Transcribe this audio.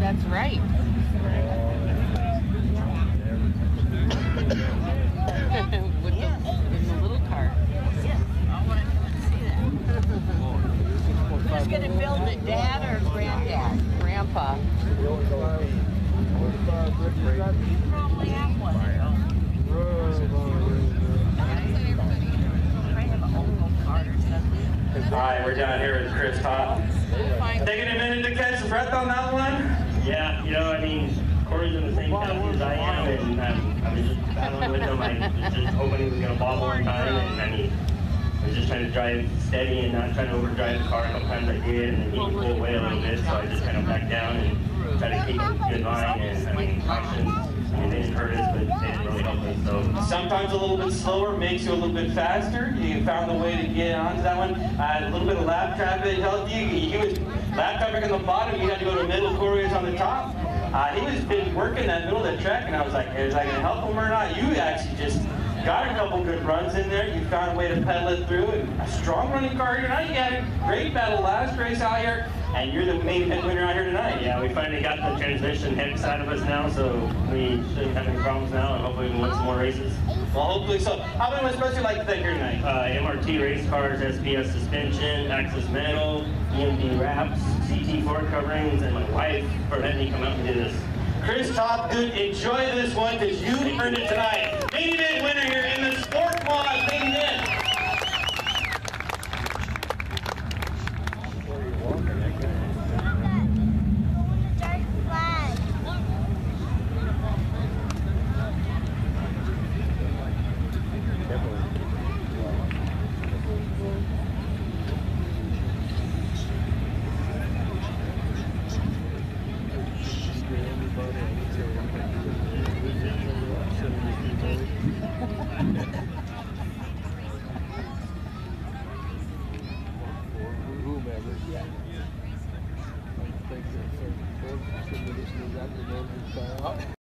That's right. with the little car. Yeah, I want to see that. Who's going to build it, Dad or Granddad? Grandpa. You probably have one. Hi, we're down here with Chris Topp. Taking a minute to catch your breath on that one? Yeah, you know, I mean, Corey's in the same county as I am, and I was just battling with him. I was just hoping he was going to bobble on time, and I mean, I was just trying to drive steady and not trying to overdrive the car. A couple times I did, and then he would pull away a little bit, so I just kind of backed down and tried to keep a good line, and I mean, cautions, I mean, they didn't hurt us, but they didn't really help us, so. Sometimes a little bit slower makes you a little bit faster. You found the way to get onto that one. A little bit of lap traffic helped you. He was lap traffic on the bottom. You had to go to the middle. Corey was on the top. He was been working that middle of the track, and I was like, is I going to help him or not? You actually just got a couple good runs in there. You found a way to pedal it through. And a strong running car here tonight. You had a great battle last race out here, and you're the main event winner out here tonight. Yeah, we finally got the transmission hip side of us now, so we shouldn't have any problems now, and hopefully we can win some more races. Well, hopefully so. How many was supposed to like to think here tonight? MRT race cars, SPS suspension, Axis metal, EMD wraps, CT fork coverings, and my wife for letting me come out and do this. Chris Topp, good. Enjoy this one because you earned it tonight. Main event winner here in the Sport Quad main event. Whomever.